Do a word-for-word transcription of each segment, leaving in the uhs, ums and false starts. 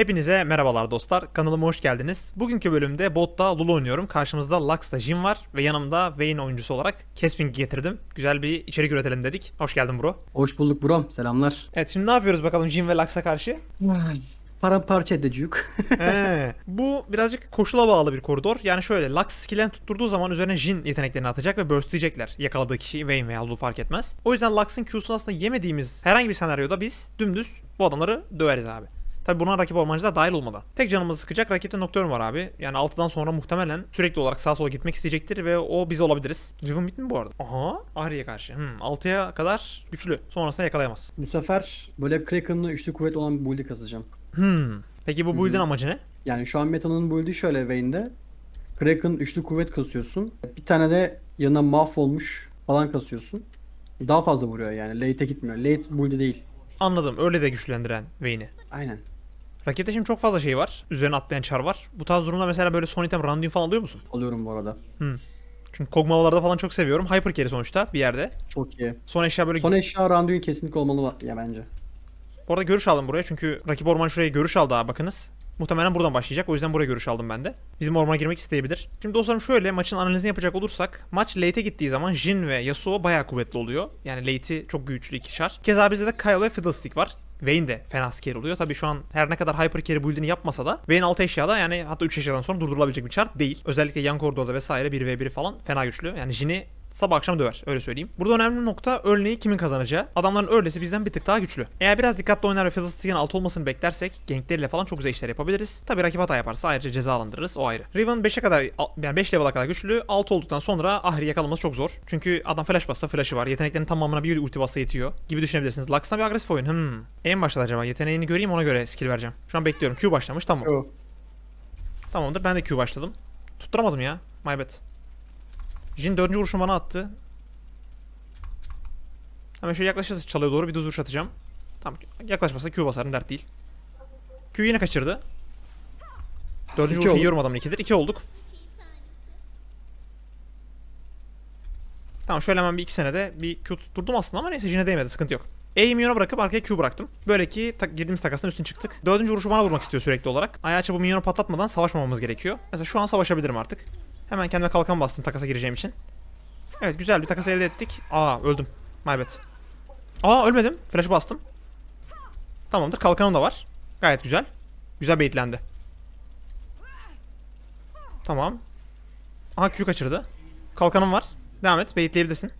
Hepinize merhabalar dostlar, kanalıma hoş geldiniz. Bugünkü bölümde botta Lulu oynuyorum. Karşımızda Lux'ta Jhin var ve yanımda Vayne oyuncusu olarak Kesping'i getirdim. Güzel bir içerik üretelim dedik. Hoş geldin bro. Hoş bulduk bro. Selamlar. Evet, şimdi ne yapıyoruz bakalım Jhin ve Lux'a karşı? Paramparça edecek. He, bu birazcık koşula bağlı bir koridor. Yani şöyle, Lux skill'lerini tutturduğu zaman üzerine Jhin yeteneklerini atacak ve burst'leyecekler yakaladığı kişiyi, Vayne veya Lulu fark etmez. O yüzden Lux'ın Q'sunu aslında yemediğimiz herhangi bir senaryoda biz dümdüz bu adamları döveriz abi. Tabi buna rakip ormancılar dahil olmadan. Tek canımızı sıkacak rakipte Nocturne var abi. Yani altıdan sonra muhtemelen sürekli olarak sağa sola gitmek isteyecektir ve o biz olabiliriz. Riven bit mi bu arada? Aha, Ahri'ye karşı. Hmm, altıya kadar güçlü. Sonrasında yakalayamaz. Bu sefer böyle Kraken'lı üçlü kuvvet olan bir build'i kasacağım. Hmm. Peki bu build'in amacı ne? Yani şu an metanın build'i şöyle Vayne'de. Kraken üçlü kuvvet kasıyorsun. Bir tane de yanına mahvolmuş falan kasıyorsun. Daha fazla vuruyor yani. Late'e gitmiyor. Late build'i değil. Anladım. Öyle de güçlendiren Vayne'i. Aynen. Rakipte şimdi çok fazla şey var. Üzerine atlayan çar var. Bu tarz durumda mesela böyle son item Randuin falan alıyor musun? Alıyorum bu arada. Hmm. Çünkü Kog'Maw'larda falan çok seviyorum. Hyper carry sonuçta bir yerde. Çok iyi. Son eşya böyle... Son eşya Randuin kesinlikle olmalı ya bence. Orada görüş aldım buraya çünkü rakip orman şuraya görüş aldı abi, bakınız. Muhtemelen buradan başlayacak, o yüzden buraya görüş aldım ben de. Bizim ormana girmek isteyebilir. Şimdi dostlarım şöyle, maçın analizini yapacak olursak, maç late'e gittiği zaman Jhin ve Yasuo bayağı kuvvetli oluyor. Yani late'i çok güçlü iki char. Keza bizde de Kayle ve Fiddlestick var. Vayne de fena carry oluyor. Tabii şu an her ne kadar hyper carry build'ini yapmasa da Vayne altı eşyada, yani hatta üç eşyadan sonra durdurulabilecek bir char değil. Özellikle yan koridorda vesaire bir ve biri falan fena güçlü. Yani Jhin'i sabah akşam döver, öyle söyleyeyim. Burada önemli nokta early'yi kimin kazanacağı. Adamların early'si bizden bir tık daha güçlü. Eğer biraz dikkatli oynar ve Fiddlestick'in alt olmasını beklersek gankleriyle falan çok güzel işler yapabiliriz. Tabii rakip hata yaparsa ayrıca cezalandırırız, o ayrı. Riven beşe kadar, yani beş level'a kadar güçlü. altı olduktan sonra Ahri yakalaması çok zor. Çünkü adam flash bassa flash'ı var. Yeteneklerinin tamamına bir ulti bassa yetiyor gibi düşünebilirsiniz. Lux'ta bir agresif oyun. Hmm. En başladı acaba? Yeteneğini göreyim, ona göre skill vereceğim. Şu an bekliyorum. Q başlamış, tamam. Yo. Tamamdır, ben de Q başladım. Tutturamadım ya. My bad. Jhin dördüncü vuruşunu bana attı. Hemen şöyle yaklaşırsa çalıya doğru bir düz vuruş atacağım. Tamam, yaklaşmasa Q basarım, dert değil. Q yine kaçırdı. Dördüncü vuruşu yiyorum adamın ikidir. iki olduk. Tamam, şöyle hemen bir iki senede bir Q tutturdum aslında ama neyse, Jhin'e değmedi, sıkıntı yok. E'yi minyona bırakıp arkaya Q bıraktım. Böyle ki ta girdiğimiz takastan üstün çıktık. Dördüncü vuruşu bana vurmak istiyor sürekli olarak. Ayağı çabuk minyonu patlatmadan savaşmamamız gerekiyor. Mesela şu an savaşabilirim artık. Hemen kendime kalkan bastım takasa gireceğim için. Evet, güzel bir takas elde ettik. Aa, öldüm. My bad. Aa, ölmedim. Flash'ı bastım. Tamamdır. Kalkanım da var. Gayet güzel. Güzel baitlendi. Tamam. Aha, Q kaçırdı. Kalkanım var. Devam et. Baitleyebilirsin.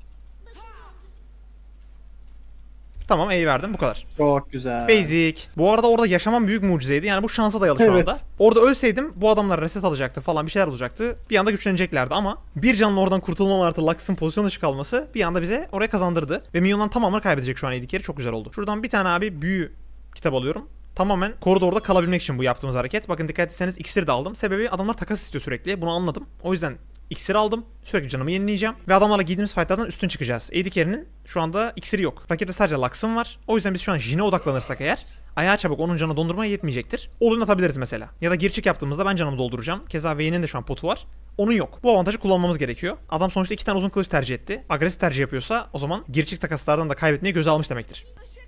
Tamam, E'yi verdim. Bu kadar. Çok güzel. Basic. Bu arada orada yaşamam büyük mucizeydi. Yani bu şansa dayalı şu Evet. anda. Orada ölseydim bu adamlar reset alacaktı falan, bir şeyler olacaktı. Bir anda güçleneceklerdi ama bir canlı oradan kurtulmam artı Lux'ın pozisyon dışı kalması bir anda bize oraya kazandırdı. Ve minyondan tamamını kaybedecek şu an A D carry. Çok güzel oldu. Şuradan bir tane abi büyü kitap alıyorum. Tamamen koridorda kalabilmek için bu yaptığımız hareket. Bakın, dikkat etseniz iksir de aldım. Sebebi adamlar takas istiyor sürekli. Bunu anladım. O yüzden İksiri aldım. Sürekli canımı yenileyeceğim. Ve adamlarla giydiğimiz fightlardan üstün çıkacağız. A D carry'nin şu anda iksiri yok. Rakipte sadece Lux'ın var. O yüzden biz şu an Jhin'e odaklanırsak eğer, ayağı çabuk onun canı dondurmaya yetmeyecektir. Olun atabiliriz mesela. Ya da gir çık yaptığımızda ben canımı dolduracağım. Keza Vayne'in de şu an potu var. Onun yok. Bu avantajı kullanmamız gerekiyor. Adam sonuçta iki tane uzun kılıç tercih etti. Agresif tercih yapıyorsa o zaman gir çık takaslardan da kaybetmeyi göze almış demektir.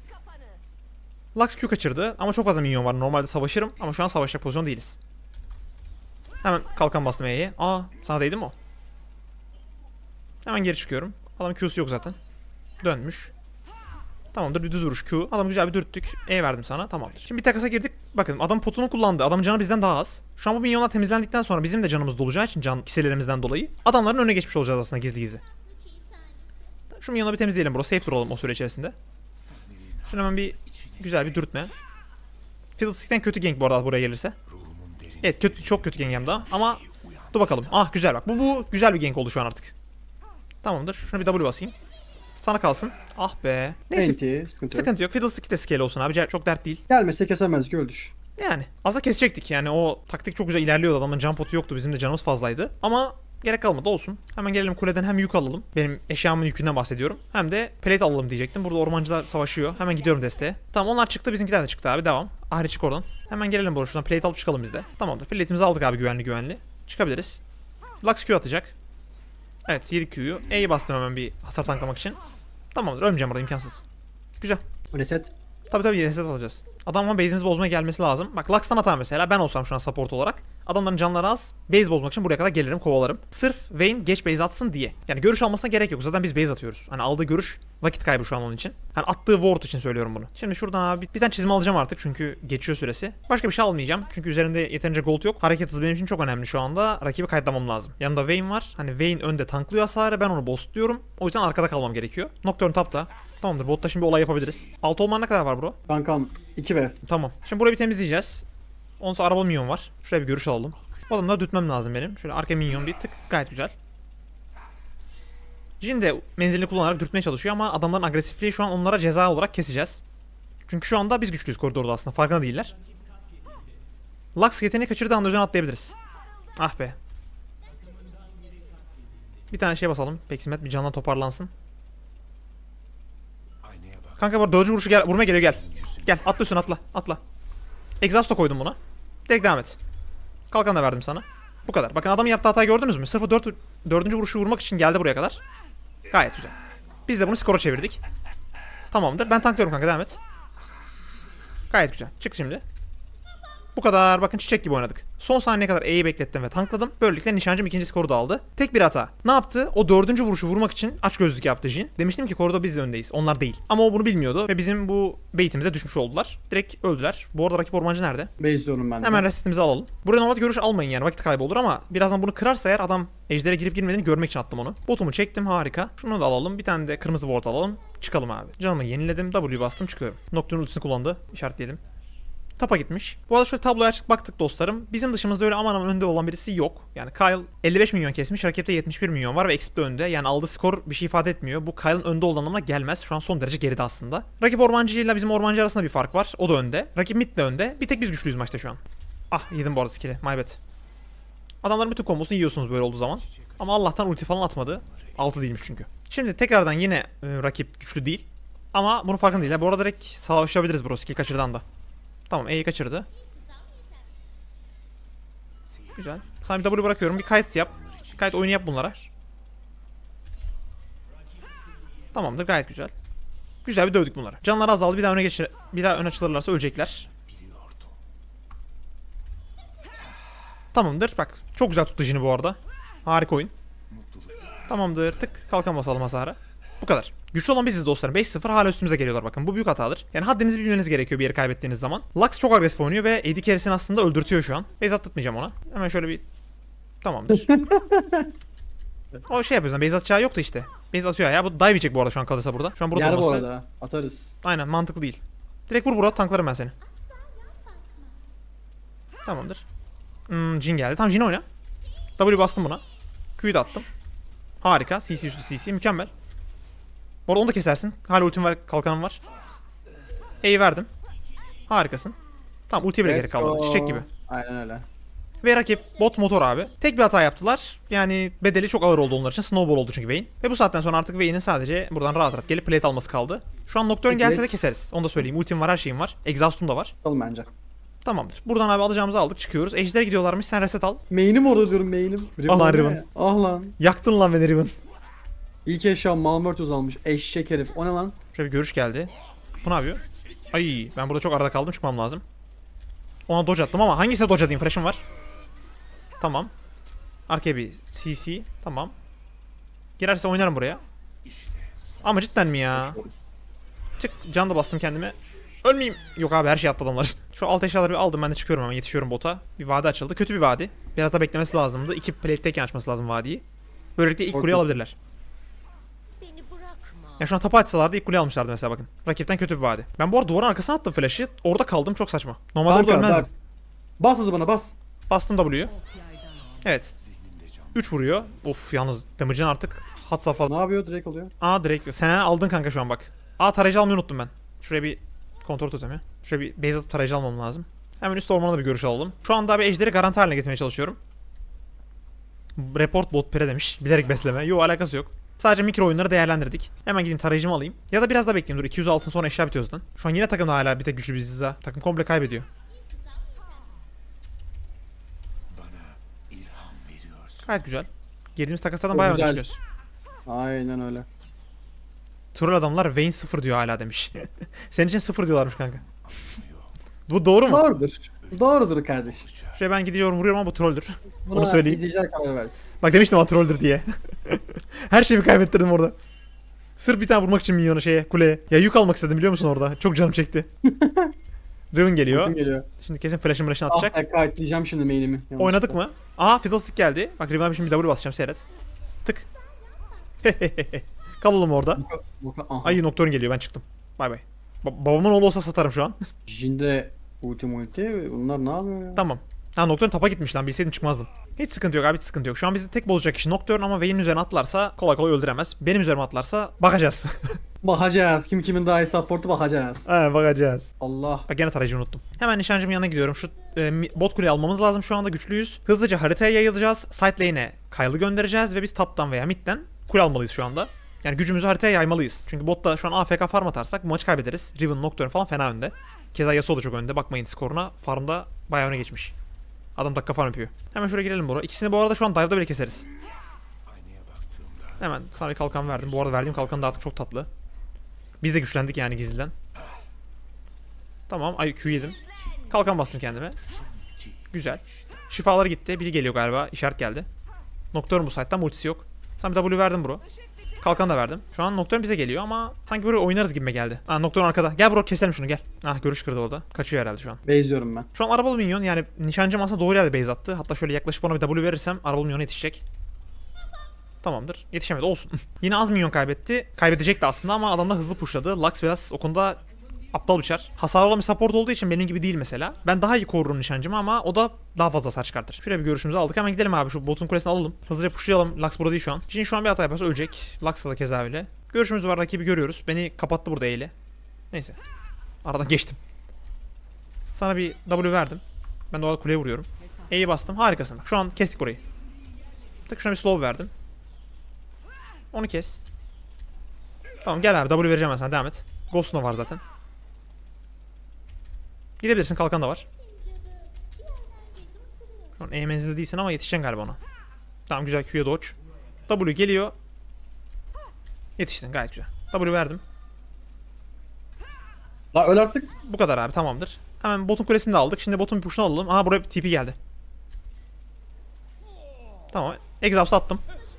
Lux Q kaçırdı ama çok fazla minyon var. Normalde savaşırım ama şu an savaşacak pozisyon değiliz. Hemen kalkan bastım E'ye. Aa, sana değdi mi o? Hemen geri çıkıyorum. Adamın Q'su yok zaten. Dönmüş. Tamamdır, bir düz vuruş Q. Adamı güzel bir dürttük. E verdim sana, tamamdır. Şimdi bir takasa girdik. Bakın, adam potunu kullandı. Adamın canı bizden daha az. Şu an bu minyonlar temizlendikten sonra bizim de canımız dolacağı için, can kiselerimizden dolayı adamların önüne geçmiş olacağız aslında gizli gizli. Şu minyonu bir temizleyelim bro. Safe duralım o süre içerisinde. Şunu hemen bir güzel bir dürtme. Fiddlestick'ten kötü gank bu arada buraya gelirse. Evet, kötü, çok kötü gank hem daha. Ama dur bakalım. Ah, güzel bak. Bu, bu güzel bir gank oldu şu an artık. Tamamdır. Şuna bir W basayım. Sana kalsın. Ah be. Neyse. Enti, sıkıntı, Sıkıntı yok. Fiddlestick de scale olsun abi. Çok dert değil. Gelmese kesemez ki öldür. Yani az da kesecektik. Yani o taktik çok güzel ilerliyordu. Adamın jump potu yoktu. Bizim de canımız fazlaydı. Ama gerek kalmadı, olsun. Hemen gelelim kuleden, hem yük alalım. Benim eşyamın yükünden bahsediyorum. Hem de plate alalım diyecektim. Burada ormancılar savaşıyor. Hemen gidiyorum desteğe. Tamam, onlar çıktı. Bizimkiler de çıktı abi. Devam. Ahri çık oradan. Hemen gelelim buraya. Şuradan plate alıp çıkalım biz de. Tamamdır. Plate'imizi aldık abi, güvenli güvenli. Çıkabiliriz. Lux Q atacak. Evet, yedik Q'yu. E'yi bastım hemen bir hasar tanklamak için. Tamamdır, ölmeyeceğim burada, imkansız. Güzel. Reset. Tabii tabii reset alacağız. Adamın base'imizi bozmaya gelmesi lazım. Bak Lux'tan hata mesela. Ben olsam şu an support olarak. Adamların canları az. Base bozmak için buraya kadar gelirim, kovalarım. Sırf Vayne geç base atsın diye. Yani görüş almasına gerek yok. Zaten biz base atıyoruz. Hani aldığı görüş vakit kaybı şu an onun için. Hani attığı ward için söylüyorum bunu. Şimdi şuradan abi bir tane çizme alacağım artık çünkü geçiyor süresi. Başka bir şey almayacağım. Çünkü üzerinde yeterince gold yok. Hareket hızı benim için çok önemli şu anda. Rakibi kayıtlamam lazım. Yanımda Vayne var. Hani Vayne önde tanklıyor hasarı. Ben onu boostluyorum. O yüzden arkada kalmam gerekiyor. Nocturne tapta. Tamamdır. Botta şimdi bir olay yapabiliriz. Altı olman ne kadar var bro? Kankam iki ver. Tamam. Şimdi burayı bir temizleyeceğiz. Ondan sonra arabalı minyon var. Şuraya bir görüş alalım. Bu adamları dürtmem lazım benim. Şöyle arka minyon bir tık. Gayet güzel. Jin de menzilini kullanarak dürtmeye çalışıyor ama adamların agresifliği şu an onlara ceza olarak keseceğiz. Çünkü şu anda biz güçlüyüz koridorda aslında. Farkında değiller. Lux yeteneği kaçırdığı anda üzerine atlayabiliriz. Ah be. Bir tane şey basalım. Peksimet bir candan toparlansın. Kanka bu dördüncü vuruşu gel, vurmaya geliyor gel. Gel atla üstüne atla atla. Exhaust'a koydum buna. Direkt devam et. Kalkan da verdim sana. Bu kadar. Bakın adamın yaptığı hatayı gördünüz mü? Sırf o dört, dördüncü vuruşu vurmak için geldi buraya kadar. Gayet güzel. Biz de bunu skora çevirdik. Tamamdır. Ben tanklıyorum kanka devam et. Gayet güzel. Çık şimdi. Bu kadar. Bakın çiçek gibi oynadık. Son saniyeye kadar E'yi beklettim ve tankladım. Böylelikle nişancım ikinci skoru da aldı. Tek bir hata. Ne yaptı? O dördüncü vuruşu vurmak için açgözlülük yaptı Jin. Demiştim ki koridorda biz de öndeyiz. Onlar değil. Ama o bunu bilmiyordu ve bizim bu baitimize düşmüş oldular. Direkt öldüler. Bu arada rakip ormancı nerede? Base diyorum ben de. Hemen resetimizi alalım. Buraya normalde görüş almayın yani vakit kaybı olur ama birazdan bunu kırarsa eğer adam ejdere girip girmediğini görmek için attım onu. Botumu çektim harika. Şunu da alalım. Bir tane de kırmızı ward alalım. Çıkalım abi. Canımı yeniledim. W bastım çıkıyorum. Nocturne ultisini kullandı. İşaretleyelim. Tapa gitmiş. Bu arada şöyle tabloya açık baktık dostlarım. Bizim dışımızda öyle aman aman önde olan birisi yok. Yani Kyle elli beş milyon kesmiş. Rakipte yetmiş bir milyon var ve Exp de önde. Yani aldığı skor bir şey ifade etmiyor. Bu Kyle'ın önde olduğu anlamına gelmez. Şu an son derece geride aslında. Rakip ormancı ile bizim ormancı arasında bir fark var. O da önde. Rakip mid de önde. Bir tek biz güçlüyüz maçta şu an. Ah yedim bu arada skill'i. My bad. Adamların bütün kombosunu yiyorsunuz böyle olduğu zaman. Ama Allah'tan ulti falan atmadı. altı değilmiş çünkü. Şimdi tekrardan yine e, rakip güçlü değil. Ama bunun farkında değil. Bu arada direkt savaşabiliriz bro skill kaçırdan da. Tamam E'yi kaçırdı. Güzel. Sana bir W bırakıyorum. Bir kayıt yap. Kayıt oyunu yap bunlara. Tamamdır gayet güzel. Güzel bir dövdük bunları. Canları azaldı. Bir daha öne geçir. Bir daha öne açılırlarsa ölecekler. Tamamdır. Bak çok güzel tuttu Jin'i bu arada. Harika oyun. Tamamdır. Tık kalkan basalım hasara. Bu kadar. Güçlü olan biziz dostlarım. beş sıfır hala üstümüze geliyorlar bakın. Bu büyük hatadır. Yani haddinizi bilmeniz gerekiyor bir yeri kaybettiğiniz zaman. Lux çok agresif oynuyor ve A D carry'sini aslında öldürtüyor şu an. Base attırmayacağım ona. Hemen şöyle bir... Tamamdır. O şey yapıyoruz. Base atacağı yoktu işte. Base atıyor ya. Bu dive yiyecek bu arada şu an kalırsa burada. Şu an burada Yer bu olması... arada. Atarız. Aynen mantıklı değil. Direkt vur burada tanklarım ben seni. Tamamdır. Hmm, Jin geldi. Tamam Jin oyna. W bastım buna. Q'yu da attım. Harika. C C üstü C C. Mükemmel. Bu arada onu da kesersin. Hala ultim var, kalkanım var. E'yi verdim. Harikasın. Tamam ultiye bile gerek kalmadı. Çiçek gibi. Aynen öyle. Ve rakip bot motor abi. Tek bir hata yaptılar. Yani bedeli çok ağır oldu onlar için. Snowball oldu çünkü Vayne. Ve bu saatten sonra artık Vayne'in sadece buradan rahat rahat gelip plate alması kaldı. Şu an Nocturne gelse de keseriz. Onu da söyleyeyim. Ultim var, her şeyim var. Exhaust'um da var. Alalım bence. Tamamdır. Buradan abi alacağımızı aldık. Çıkıyoruz. Ejder'e gidiyorlarmış. Sen reset al. Main'im orada diyorum main'im. Ah lan Riven. Ah lan. Yaktın lan beni Riven. İlk eşya Malmörtüz almış. Eşek herif. O ne lan? Şöyle bir görüş geldi. Bu ne yapıyor? Ay ben burada çok arada kaldım. Çıkmam lazım. Ona dodge attım ama hangisine dodge atayım? Flash'ım var. Tamam. Arkaya bir C C. Tamam. Girerse oynarım buraya. Ama cidden mi ya? Çık. Can da bastım kendime. Ölmeyeyim. Yok abi her şey attı adamlar. Şu alt eşyaları bir aldım. Ben de çıkıyorum hemen. Yetişiyorum bota. Bir vadi açıldı. Kötü bir vadi. Biraz da beklemesi lazımdı. İki plate'teyken açması lazım vadiyi. Böylelikle ilk kuleyi alabilirler. Ya şu an tapa açsalardı ilk kuleyi almışlardı mesela bakın. Rakipten kötü bir vadi. Ben bu arada duvarın arkasına attım flash'ı. Orada kaldım çok saçma. Normalde orada Kanka ölmezdim. bak. Bas hızı bana bas. Bastım W'yu. Evet. üç vuruyor. Of yalnız damage'ın artık hat safhada. Ne yapıyor? Direkt oluyor. Aa direkt. Sen aldın kanka şu an bak. Aa tarayıcı almayı unuttum ben. Şuraya bir kontrol tutayım ya. Şuraya bir base atıp tarayıcı almam lazım. Hemen üst ormana da bir görüş alalım. Şu anda bir ejderi garanti haline getirmeye çalışıyorum. Report bot pere demiş. Bilerek besleme. Yok alakası yok. Sadece mikro oyunları değerlendirdik. Hemen gideyim tarayıcımı alayım. Ya da biraz daha bekleyeyim. Dur iki yüz altın sonra eşya bitiyor zaten. Şu an yine takımda hala bir tek güçlü biziz ha. Takım komple kaybediyor. Gayet güzel. Girdiğimiz takaslardan Çok bayağı önde güzel. çıkıyoruz. Aynen öyle. Troll adamlar Vayne sıfır diyor hala demiş. Senin için sıfır diyorlarmış kanka. Bu doğru mu? Doğrudur. Doğrudur kardeşim. Şuraya ben gidiyorum vuruyorum ama bu trolldür. Onu Buna söyleyeyim. izleyiciler karar versin. Bak demiştim ama trolldür diye. Her şeyimi kaybettirdim orada. Sırf bir tane vurmak için minyonu şeye, kuleye. Ya yük almak istedim biliyor musun orada? Çok canım çekti. Riven geliyor. Ultim geliyor. Şimdi kesin flash'ın flash'ını Ah atacak. be kayıtlayacağım şimdi main'imi. Yanlışlıkla. Oynadık mı? Aha Fiddlestick geldi. Bak Riven abi şimdi bir W basacağım seyret. Tık. Kal oğlum orada. Boka, boka, aha. Ay Nocturne geliyor ben çıktım. Bay bay. Ba- babamın oğlu olsa satarım şu an. Jinde ulti multi bunlar ne yapıyor ya? Tamam. Ha Nocturne tapa gitmiş lan bilseydim çıkmazdım. Hiç sıkıntı yok abi hiç sıkıntı yok. Şu an bizi tek bozacak kişi Nocturne ama Vayne'in üzerine atlarsa kolay kolay öldüremez. Benim üzerime atlarsa bakacağız. Bakacağız. Kim kimin daha iyi support'u bakacağız. He bakacağız. Allah. Bak gene tarayıcı unuttum. Hemen nişancımın yanına gidiyorum. Şu e, mi- bot kuleyi almamız lazım şu anda güçlüyüz. Hızlıca haritaya yayılacağız. Side lane'e Kyle'ı göndereceğiz ve biz top'tan veya mid'den kule almalıyız şu anda. Yani gücümüzü haritaya yaymalıyız. Çünkü botta şu an A F K farm atarsak bu maçı kaybederiz. Riven, Nocturne falan fena önde. Keza Yasuo da çok önde. Bakmayın skoruna. Farmda bayağı öne geçmiş. Adam dakika farm yapıyor. Hemen şuraya girelim bro. İkisini bu arada şu an dive'da bile keseriz. Hemen sana bir kalkan verdim. Bu arada verdiğim kalkan da artık çok tatlı. Biz de güçlendik yani gizliden. Tamam. Ay Q yedim. Kalkan bastım kendime. Güzel. Şifaları gitti. Biri geliyor galiba. İşaret geldi. Nocturne bu site'dan ultisi yok. Sana bir W verdim bro. Kalkan da verdim. Şu an Nocturne bize geliyor ama sanki böyle oynarız gibime geldi. Ha Nocturne arkada. Gel bro keselim şunu gel. Ah görüş kırdı orada. Kaçıyor herhalde şu an. Base'liyorum ben. Şu an arabalı minyon yani nişancım aslında doğru yerde base attı. Hatta şöyle yaklaşıp ona bir W verirsem arabalı minyon yetişecek. Tamamdır. Yetişemedi olsun. Yine az minyon kaybetti. Kaybedecekti aslında ama adam da hızlı pushladı. Lux biraz o konuda aptal uçar. Hasar olan bir support olduğu için benim gibi değil mesela. Ben daha iyi korurum nişancımı ama o da daha fazla hasar çıkartır. Şuraya bir görüşümüzü aldık. Hemen gidelim abi şu botun kulesini alalım. Hızlıca pushlayalım. Lux burada değil şu an. Jhin şu an bir hata yaparsa ölecek. Lux'la da keza öyle. Görüşümüz var rakibi görüyoruz. Beni kapattı burada eyle. Neyse. Aradan geçtim. Sana bir W verdim. Ben de orada kuleye vuruyorum. E'yi bastım. Harikasın. Bak şu an kestik burayı. Tık şuna bir slow verdim. Onu kes. Tamam gel abi W vereceğim ben sana devam et. Ghost'un da var zaten. Gidebilirsin kalkan da var. Şu an E menzilde değilsin ama yetişeceksin galiba ona. Tamam güzel Q'ya dodge. W geliyor. Yetiştin gayet güzel. W verdim. La öl artık. Bu kadar abi tamamdır. Hemen botun kulesini de aldık. Şimdi botun bir push'unu alalım. Aha buraya bir T P geldi. Tamam. Exhaust attım.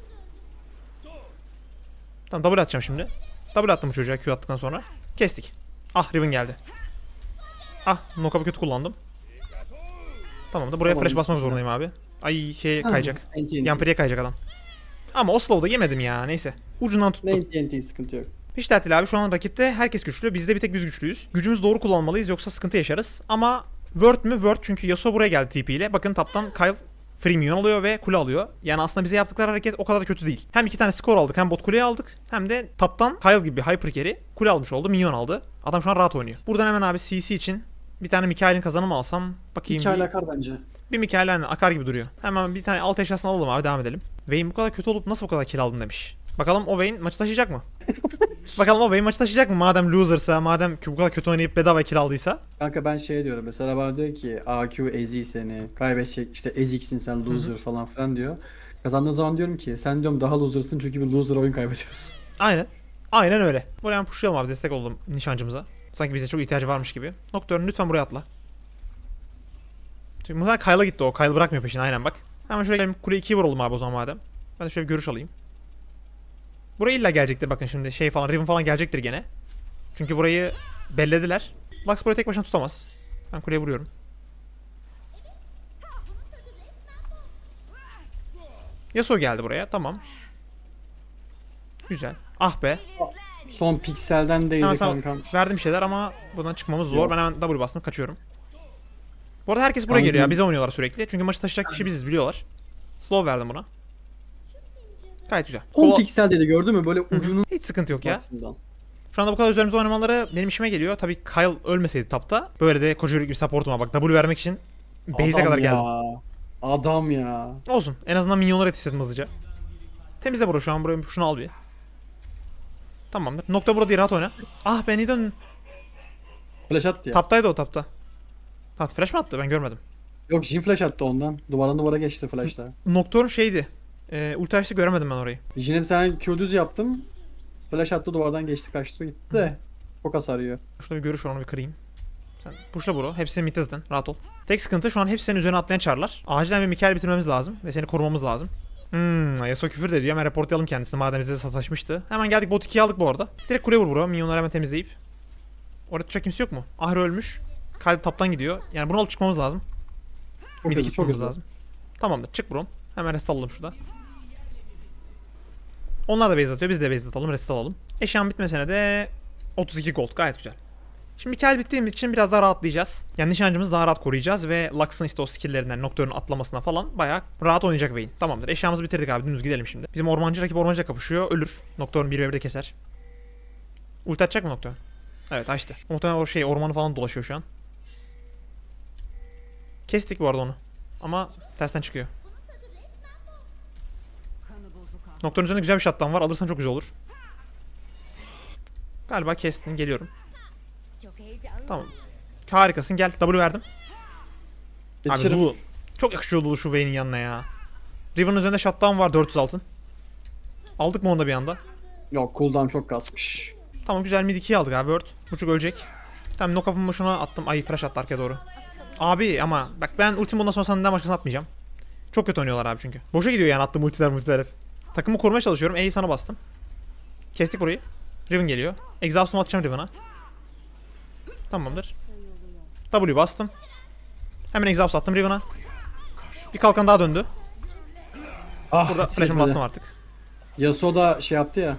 Tamam W atacağım şimdi. W attım bu çocuğa Q attıktan sonra. Kestik. Ah Riven geldi. Ah knockup'ı kötü kullandım. Tamam da buraya Tamam, flash basmak güzel. zorundayım abi. Ay şey kayacak. N T N T. Yampiri'ye kayacak adam. Ama o slow'da yemedim ya neyse. Ucundan tuttum. N T N T sıkıntı yok. Hiç dert değil abi şu an rakipte herkes güçlü. Bizde bir tek biz güçlüyüz. Gücümüzü doğru kullanmalıyız yoksa sıkıntı yaşarız. Ama Word mü? Word çünkü Yasuo buraya geldi T P ile. Bakın taptan Kyle free minyon alıyor ve kule alıyor. Yani aslında bize yaptıkları hareket o kadar da kötü değil. Hem iki tane skor aldık hem bot kuleyi aldık. Hem de taptan Kyle gibi bir hyper carry kule almış oldu. Minyon aldı. Adam şu an rahat oynuyor. Buradan hemen abi C C için bir tane Mikael'in kazanı mı alsam? Bakayım Hikaye bir, akar bence. bir Mikael hani akar gibi duruyor. Hemen bir tane alt eşyasını alalım abi devam edelim. Vayne bu kadar kötü olup nasıl bu kadar kill aldın demiş. Bakalım o Vayne maçı taşıyacak mı? Bakalım o Vayne maçı taşıyacak mı? Madem loser'sa, madem bu kadar kötü oynayıp bedava kill aldıysa. Kanka ben şey diyorum mesela bana diyor ki A Q ezi seni kaybedecek işte eziksin sen loser falan filan diyor. Kazandığı zaman diyorum ki sen diyorum daha loser'sın çünkü bir loser oyun kaybediyorsun. Aynen. Aynen öyle. Buraya hemen pushlayalım abi destek oldum nişancımıza. Sanki bize çok ihtiyacı varmış gibi. Nocturne lütfen buraya atla. Çünkü muhtemelen Kyle'a gitti o. Kyle bırakmıyor peşini aynen bak. Hemen şuraya gelip kule ikiye vuralım abi o zaman madem. Ben de şöyle bir görüş alayım. Buraya illa gelecektir bakın şimdi şey falan Riven falan gelecektir gene. Çünkü burayı bellediler. Lux burayı tek başına tutamaz. Ben kuleye vuruyorum. Yasuo geldi buraya tamam. Güzel. Ah be. Son pikselden değdi Hemen sana kankam. verdim şeyler ama buradan çıkmamız zor. Yok. Ben hemen W bastım kaçıyorum. Bu arada herkes buraya Kanka- geliyor ya. Bize oynuyorlar sürekli. Çünkü maçı taşıyacak kişi biziz biliyorlar. Slow verdim buna. Gayet güzel. on Kola- piksel dedi gördün mü böyle ucunun Hiç sıkıntı yok ya. açısından. Şu anda bu kadar üzerimizde oynamaları benim işime geliyor. Tabii Kyle ölmeseydi tapta. Böyle de koca yürek bir supportuma bak. W vermek için base'e Adam kadar ya. geldim. Adam ya. Olsun. En azından minyonları yetiştirdim hızlıca. Temizle bro şu an buraya şunu al bir. Tamamdır. Nokta burada değil rahat oyna. Ah ben iyi dön. Flash attı ya. Taptaydı o tapta. Hat flash mı attı ben görmedim. Yok Jhin flash attı ondan. Duvardan duvara geçti flashla. Nocturne şeydi. E, ulti açtı göremedim ben orayı. Jhin'e bir tane Q düz yaptım. Flash attı, duvardan geçti, kaçtı gitti de. Çok hasar yiyor. Şurada bir görüş var, onu bir kırayım. Sen pushla bro. Hepsi midde zaten. Rahat ol. Tek sıkıntı şu an hepsi senin üzerine atlayan çarlar. Acilen bir Mikael bitirmemiz lazım. Ve seni korumamız lazım. Hmm, Yasuo küfür de ediyor. Hemen reportlayalım kendisini madem bize sataşmıştı. Hemen geldik, bot ikiyi aldık bu arada. Direkt kuleye vur bro. Minyonları hemen temizleyip. Orada tutacak kimse yok mu? Ahri ölmüş. Kyle taptan gidiyor. Yani bunu alıp çıkmamız lazım. Çok Mid'e hızlı, çok gitmemiz hızlı. lazım. Tamamdır, çık bro. Hemen rest alalım şurada. Onlar da base atıyor. Biz de base atalım. Rest alalım. Eşyam bitmesine de otuz iki gold. Gayet güzel. Şimdi Mikael bittiğimiz için biraz daha rahatlayacağız. Yani nişancımızı daha rahat koruyacağız ve Lux'ın işte o skill'lerinden, Nocturne'un atlamasına falan bayağı rahat oynayacak Vayne. Tamamdır. Eşyamızı bitirdik abi. Dümdüz gidelim şimdi. Bizim ormancı rakip ormancıyla kapışıyor. Ölür. Nocturne bir ve birde keser. Ulti atacak mı Nocturne? Evet, açtı. Muhtemelen o şey ormanı falan dolaşıyor şu an. Kestik bu arada onu. Ama tersten çıkıyor. Nocturne'un üzerinde güzel bir shutdown var. Alırsan çok güzel olur. Galiba kestin. Geliyorum. Tamam. Harikasın. Gel. W verdim. Abi Yetişirim. Lulu. Çok yakışıyor Lulu şu Vayne'in yanına ya. Riven'ın üzerinde shutdown var, dört yüz altın. Aldık mı onu da bir anda? Yok, cooldown çok kasmış. Tamam, güzel, mid ikiyi aldık abi. Word. Buçuk ölecek. Tamam, knock up'ımı şuna attım. Ay, flash attı arkaya doğru. Abi ama bak, ben ultimi bundan sonra senden başkasına atmayacağım. Çok kötü oynuyorlar abi çünkü. Boşa gidiyor yani attığım ultiler multiler hep. Takımı korumaya çalışıyorum. E'yi sana bastım. Kestik burayı. Riven geliyor. Exhaust'umu atacağım Riven'a. Tamamdır. W bastım. Hemen exhaust attım Riven'a. Bir kalkan daha döndü. Ah, Burada flash'ımı yetişmedi. bastım artık. Yasuo da şey yaptı ya.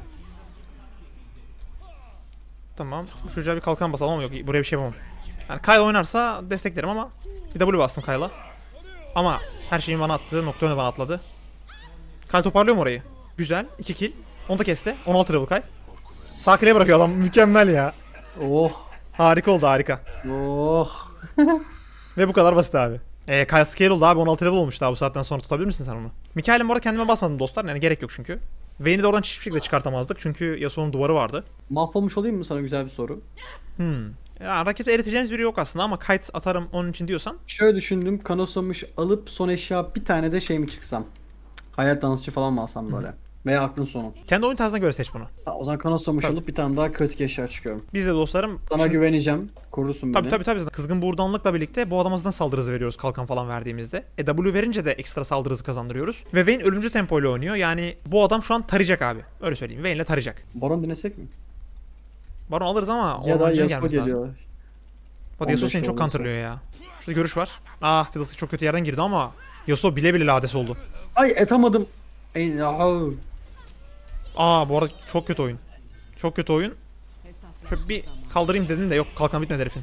Tamam. Bu çocuğa bir kalkan basalım ama yok, buraya bir şey yapamam. Yani Kyle oynarsa desteklerim ama bir W bastım Kyle'a. Ama her şeyin bana attı. Nocturne bana atladı. Kyle toparlıyor mu orayı? Güzel. iki kill. Onu da kesti. on altı level Kyle. Sağ kuleye bırakıyor adam. Mükemmel ya. Oh. Harika oldu, harika. Oh. Ve bu kadar basit abi. Eee Kyle scale oldu abi, on altı level olmuş daha, bu saatten sonra tutabilir misin sen onu? Mikael'in bu arada kendime basmadım dostlar, yani gerek yok çünkü. Vayne'i de oradan hiçbir şekilde çıkartamazdık çünkü Yasuo'nun duvarı vardı. Mahvolmuş olayım mı, sana güzel bir soru? Hmm. Ya rakipte eriteceğimiz biri yok aslında ama kite atarım onun için diyorsan. Şöyle düşündüm, kanosamış alıp son eşya bir tane de şey mi çıksam? Hayat dansçı falan mı alsam böyle? Veya aklın sonu. Kendi oyun tarzına göre seç bunu. Ha, o zaman kanosamış Tabii. alıp bir tane daha kritik eşya çıkıyorum. Biz de dostlarım. Sana şimdi- güveneceğim. Korursun Tabii beni. tabii tabii. Kızgın buğurdanlıkla birlikte bu adama zaten saldırı hızı veriyoruz kalkan falan verdiğimizde. E W verince de ekstra saldırı hızı kazandırıyoruz. Ve Vayne ölümcül tempoyla oynuyor. Yani bu adam şu an tarayacak abi. Öyle söyleyeyim. Vayne'le tarayacak. Baron denesek mi? Baron alırız ama Ya da ormancıya Yasuo gelmesi lazım. geliyor. Bak Yasuo on beş seni çok olursa. counterlıyor ya. Şurada görüş var. Ah, Fiddlestick çok kötü yerden girdi ama Yasuo bile bile lades oldu. Ay etamadım. Ey, ah. Aa, bu arada çok kötü oyun. Çok kötü oyun. Şöyle bir kaldırayım dedim de yok, kalkan bitmedi herifin.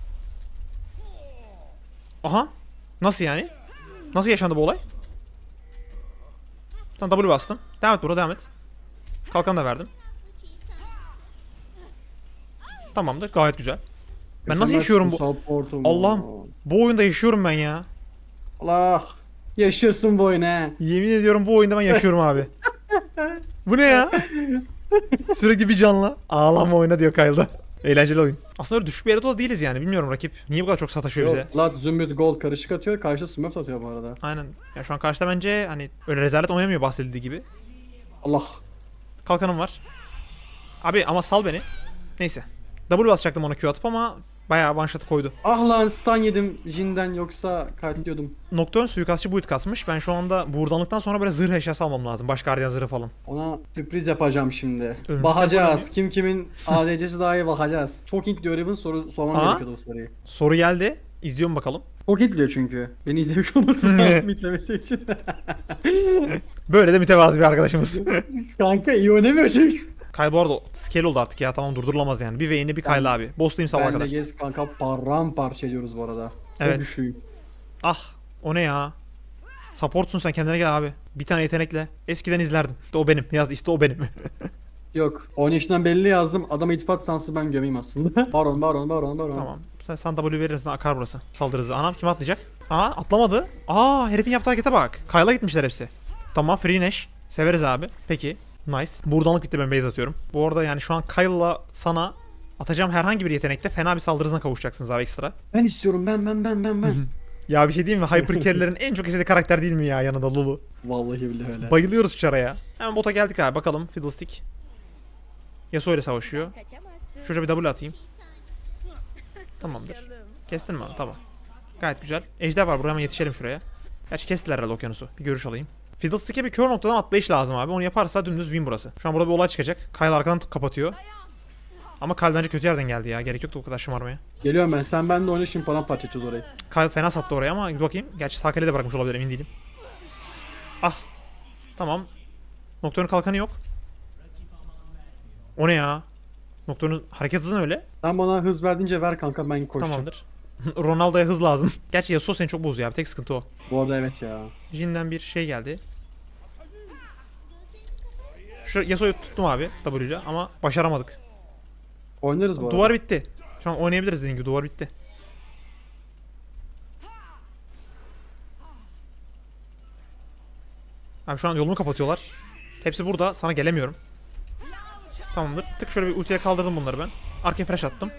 Aha. Nasıl yani? Nasıl yaşandı bu olay? Tamam, W bastım. Devam et burada, devam et. Kalkan da verdim. Tamamdır, gayet güzel. Ben nasıl yaşıyorum bu? Supportum. Allah'ım. Bu oyunda yaşıyorum ben ya. Allah. Yaşıyorsun bu oyunu he. Yemin ediyorum bu oyunda ben yaşıyorum abi. Bu ne ya? Sürekli bir canla. Ağlama oyna diyor Kyle'da. Eğlenceli oyun. Aslında öyle düşük bir yerde de değiliz yani. Bilmiyorum rakip niye bu kadar çok sataşıyor Yok, bize. Vlad, Zümrüt, Gold karışık atıyor. Karşıda Smurf atıyor bu arada. Aynen. Ya şu an karşıda bence hani öyle rezalet oynamıyor bahsedildiği gibi. Allah. Kalkanım var. Abi ama sal beni. Neyse. W basacaktım ona Q atıp ama bayağı one shot koydu. Ah lan, stun yedim Jin'den, yoksa katliyordum. Nocturne suikastçı build kasmış. Ben şu anda buğurdanlıktan sonra böyle zırh eşyası almam lazım. Baş gardiyan zırhı falan. Ona sürpriz yapacağım şimdi. Ölmüş Bakacağız. yapalım. Kim kimin A D C'si daha iyi bakacağız. Çok ilk diyor Riven, soru sormam Aa. gerekiyordu o soruyu. Soru geldi. İzliyorum bakalım. Çok ilk biliyor çünkü. Beni izlemiş olması lazım itlemesi için. Böyle de mütevazi bir arkadaşımız. Kanka iyi oynamıyor çünkü. Kyle bu arada scale oldu artık ya, tamam, durdurulamaz yani. Bir Vayne'e bir Sen- Kyle abi. Boss'tayım sabaha Benle kadar. gez kanka, paramparça ediyoruz bu arada. Evet. Çok düşüğüm. Ah, o ne ya? Supportsun sen, kendine gel abi. Bir tane yetenekle. Eskiden izlerdim. İşte o benim. Yaz, işte o benim. Yok. Oynayışından belli yazdım. Adama iltifat sansı ben gömeyim aslında. baron baron baron baron. Tamam. Sen, sen W verirsin, akar burası. Saldırı hızı. Anam, kim atlayacak? Aa, atlamadı. Aa, herifin yaptığı harekete bak. Kyle'a gitmişler hepsi. Tamam, free Nash. Severiz abi. Peki. Nice. Buradanlık bitti, ben base atıyorum. Bu arada yani şu an Kyle'la sana atacağım herhangi bir yetenekte fena bir saldırı hızına kavuşacaksınız abi, ekstra. Ben istiyorum, ben ben ben ben ben. Ya bir şey diyeyim mi? Hyper carry'lerin en çok istediği karakter değil mi ya yanında Lulu? Vallahi billahi öyle. Bayılıyoruz çaraya. Hemen bota geldik abi, bakalım Fiddlestick. Yasuo ile savaşıyor. Şuraya bir W atayım. Tamamdır. Kestin mi onu? Tamam. Gayet güzel. Ejder var. Buraya hemen yetişelim şuraya. Gerçi kestiler herhalde okyanusu. Bir görüş alayım. Fiddlestick'e bir kör noktadan atlayış lazım abi. Onu yaparsa dümdüz win burası. Şu an burada bir olay çıkacak. Kyle arkadan kapatıyor. Ama Kyle bence kötü yerden geldi ya. Gerek yoktu bu kadar şımarmaya. Geliyorum ben. Sen ben de oyna şimdi paramparça edeceğiz orayı. Kyle fena sattı oraya ama bir bakayım. Gerçi sağ kalede bırakmış olabilir, emin değilim. Ah. Tamam. Nocturne'un kalkanı yok. O ne ya? Nocturne'un hareket hızı ne öyle? Sen bana hız verdiğince ver kanka, ben koşacağım. Tamamdır. Ronaldo'ya hız lazım. Gerçi Yasuo seni çok bozuyor abi. Tek sıkıntı o. Bu arada evet ya. Jin'den bir şey geldi. Şu Yasuo'yu tuttum abi W ile ama başaramadık. Oynarız bu arada. Duvar bitti. Şu an oynayabiliriz dediğim gibi, duvar bitti. Abi şu an yolumu kapatıyorlar. Hepsi burada. Sana gelemiyorum. Tamamdır. Tık şöyle bir ultiye kaldırdım bunları ben. Arkaya flash attım.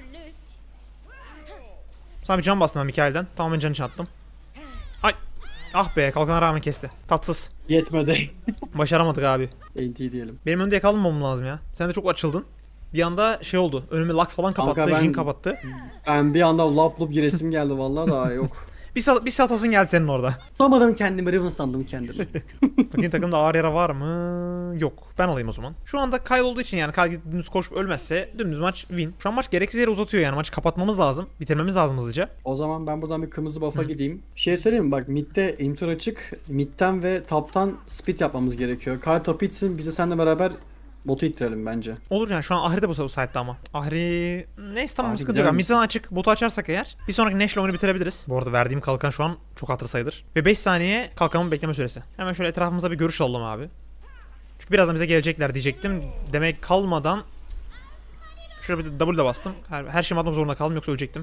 Sana bir can bastım ben Mikael'den. Tamamen can için attım. Ay. Ah be, kalkana rağmen kesti. Tatsız. Yetmedi. Başaramadık abi. N T diyelim. Benim önde yakalanmamam lazım ya. Sen de çok açıldın. Bir anda şey oldu. Önüme Lux falan kapattı. Kanka ben- Jhin kapattı. Ben bir anda lap lup giresim geldi vallahi da yok. Bir, sa bir satasın geldi senin orada. Tutamadım kendimi, Riven sandım kendimi. Bakayım takımda ağır yara var mı? Yok. Ben alayım o zaman. Şu anda Kyle olduğu için yani Kyle dümdüz koşup ölmezse dümdüz maç win. Şu an maç gereksiz yere uzatıyor yani. Maçı kapatmamız lazım. Bitirmemiz lazım hızlıca. O zaman ben buradan bir kırmızı buff'a gideyim. Bir şey söyleyeyim mi? Bak midde intur açık. Midden ve top'tan split yapmamız gerekiyor. Kyle top itsin, biz de seninle beraber botu ittirelim bence. Olur yani, şu an Ahri de bu bu site'de ama. Ahri... Neyse tamam, Ahri sıkıntı gider yok. misin? Midden açık. Botu açarsak eğer bir sonraki Nash'le oyunu bitirebiliriz. Bu arada verdiğim kalkan şu an çok hatır sayılır. Ve beş saniye kalkanımın bekleme süresi. Hemen şöyle etrafımıza bir görüş alalım abi. Çünkü birazdan bize gelecekler diyecektim. Demek kalmadan... Şöyle bir W de bastım. Her, her şeyimi atmak zorunda kaldım, yoksa ölecektim.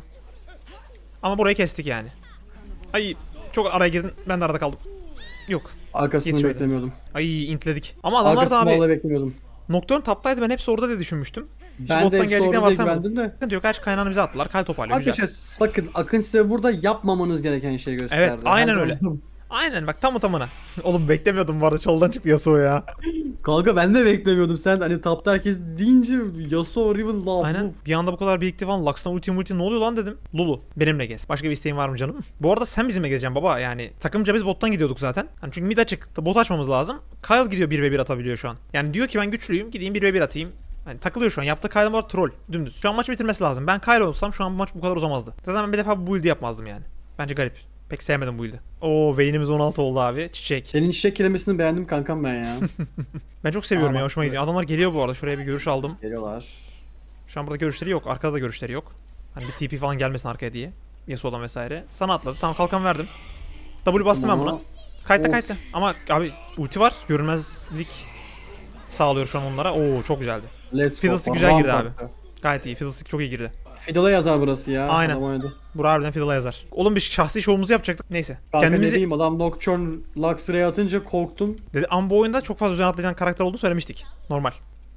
Ama burayı kestik yani. Ay çok araya girdin. Ben de arada kaldım. Yok. Arkasını Yetişmedi. beklemiyordum. Ay intledik. Ama adamlar da Arkasını abi... vallahi beklemiyordum. Nocturne taptaydı, ben hepsi orada diye düşünmüştüm. Hiç Ben de bottan hepsi geleceklerini orada diye varsaymadım. güvendim de. Sıkıntı yok, her kaynağını bize attılar. Kyle toparlıyor, güzel. Arkadaşlar bakın, Akın size burada yapmamanız gereken şeyi gösterdi. Evet, aynen Her öyle. zaman- Aynen bak, tam tamına. Oğlum beklemiyordum bu arada, çalıdan çıktı Yasuo ya. Kanka ben de beklemiyordum, sen hani tapta herkes deyince Yasuo, Riven, Love. Aynen. Bir anda bu kadar birikti falan. Lux'tan ulti multi ne oluyor lan dedim. Lulu benimle gez. Başka bir isteğin var mı canım? Bu arada sen bizimle gezeceksin baba. Yani takımca biz bottan gidiyorduk zaten. Hani çünkü mid açık. Bot açmamız lazım. Kyle gidiyor bir ve bir atabiliyor şu an. Yani diyor ki ben güçlüyüm. Gideyim bir ve bir atayım. Hani takılıyor şu an. Yaptığı Kyle'ın var troll. Dümdüz. Şu an maçı bitirmesi lazım. Ben Kyle olsam şu an bu maç bu kadar uzamazdı. Zaten ben bir defa bu build'i yapmazdım yani. Bence garip. Pek sevmedim bu build'i. Oo, Vayne'imiz on altı oldu abi. Çiçek. Senin çiçek kelimesini beğendim kankam ben ya. Ben çok seviyorum Aa, ya. bak. Hoşuma gidiyor. Adamlar geliyor bu arada. Şuraya bir görüş aldım. Geliyorlar. Şu an burada görüşleri yok. Arkada da görüşleri yok. Hani bir T P falan gelmesin arkaya diye. Yasuo'dan vesaire. Sana atladı. Tamam, kalkan verdim. W bastım ben buna. Ama Kayıtla Of. kayıtla. Ama abi ulti var. Görünmezlik sağlıyor şu an onlara. Oo, çok güzeldi. Let's go. Fiddlestick güzel girdi Bam, abi. bam. Gayet iyi. Fiddlestick çok iyi girdi. Fiddle'a yazar burası ya. Aynen. Adam oynadı. Burak harbiden Fiddle'a yazar. Oğlum biz şahsi şovumuzu yapacaktık. Neyse. Kanka ne Kendimizi diyeyim, adam Nocturne Luxray'e atınca korktum. dedi. Ama bu oyunda çok fazla üzerine atlayacağın karakter olduğunu söylemiştik. Normal.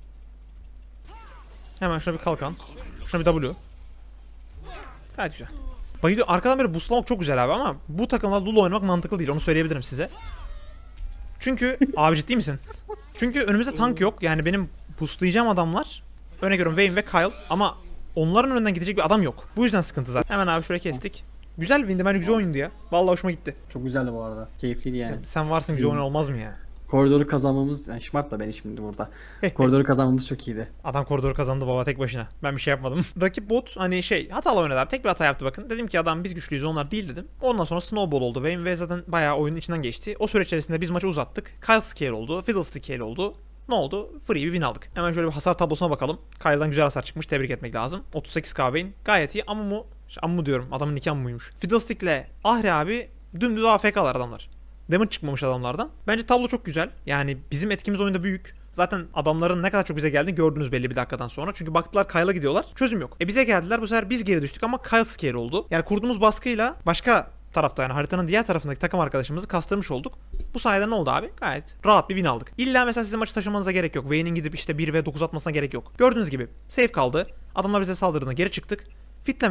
Hemen şuna bir kalkan. Şuna bir W. Gayet güzel. Bayılıyor. Arkadan böyle boostlamak çok güzel abi ama bu takımla Lulu oynamak mantıklı değil. Onu söyleyebilirim size. Çünkü abi ciddi misin? Çünkü önümüzde tank yok. Yani benim boostlayacağım adamlar, örnek veriyorum Vayne ve Kyle, ama onların önünden gidecek bir adam yok. Bu yüzden sıkıntı zaten. Hemen abi şuraya kestik. Güzel bir windi. Bence güzel oyundu ya. Vallahi hoşuma gitti. Çok güzeldi bu arada. Keyifliydi yani. Sen varsın, güzel oyun olmaz mı ya? Koridoru kazanmamız, yani şımartma beni şimdi burada. Koridoru kazanmamız çok iyiydi. Adam koridoru kazandı baba tek başına. Ben bir şey yapmadım. Rakip bot hani şey hatalı oynadı abi. Tek bir hata yaptı bakın. Dedim ki adam biz güçlüyüz, onlar değil dedim. Ondan sonra snowball oldu. Vayne ve zaten bayağı oyunun içinden geçti. O süre içerisinde biz maçı uzattık. Kyle scale oldu. Fiddle scale oldu. Ne oldu? Free bir win aldık. Hemen şöyle bir hasar tablosuna bakalım. Kyle'dan güzel hasar çıkmış. Tebrik etmek lazım. otuz sekiz K Vayne. Gayet iyi. Ammu Ammu diyorum. Adamın iki Ammu'ymuş. Fiddlestick'le Ahri abi dümdüz A F K'lar adamlar. Damage çıkmamış adamlardan. Bence tablo çok güzel. Yani bizim etkimiz oyunda büyük. Zaten adamların ne kadar çok bize geldiğini gördünüz belli bir dakikadan sonra. Çünkü baktılar Kyle'a gidiyorlar. Çözüm yok. E bize geldiler. Bu sefer biz geri düştük ama Kyle scare oldu. Yani kurduğumuz baskıyla başka tarafta, yani haritanın diğer tarafındaki takım arkadaşımızı kastırmış olduk. Bu sayede ne oldu abi? Gayet rahat bir win aldık. İlla mesela sizin maçı taşımanıza gerek yok. Vayne'in gidip işte bir ve dokuz atmasına gerek yok. Gördüğünüz gibi safe kaldı. Adamlar bize saldırdığında geri çıktık. Fitlemedik.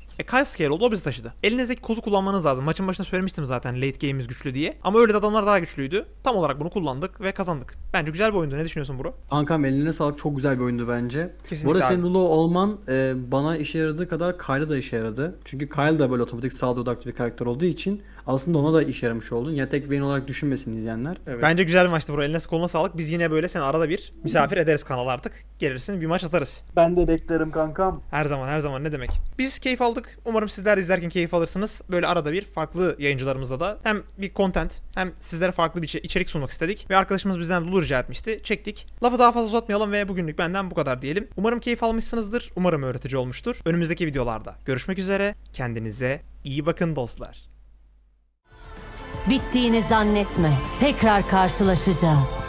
E Kyle scale oldu, o bizi taşıdı. Elinizdeki kozu kullanmanız lazım. Maçın başında söylemiştim zaten late game'imiz güçlü diye. Ama öyle de adamlar daha güçlüydü. Tam olarak bunu kullandık ve kazandık. Bence güzel bir oyundu. Ne düşünüyorsun bro? Kankam eline sağlık, çok güzel bir oyundu bence. Kesinlikle Bu arada abi. senin Lulu olman e, bana işe yaradığı kadar Kyle'a da işe yaradı. Çünkü Kyle da böyle otomatik sağda odaklı bir karakter olduğu için aslında ona da işe yaramış oldun. Ya tek Vayne olarak düşünmesin izleyenler. Evet. Bence güzel bir maçtı bro. Eline koluna sağlık. Biz yine böyle seni arada bir misafir ederiz kanala artık. Gelirsin bir maç atarız. Ben de beklerim kankam. Her zaman her zaman, ne demek. Biz keyif aldık. Umarım sizler de izlerken keyif alırsınız. Böyle arada bir farklı yayıncılarımızla da hem bir content hem sizlere farklı bir içe- içerik sunmak istedik. Ve arkadaşımız bizden Lulu rica etmişti. Çektik. Lafı daha fazla uzatmayalım ve bugünlük benden bu kadar diyelim. Umarım keyif almışsınızdır. Umarım öğretici olmuştur. Önümüzdeki videolarda görüşmek üzere. Kendinize iyi bakın dostlar. Bittiğini zannetme. Tekrar karşılaşacağız.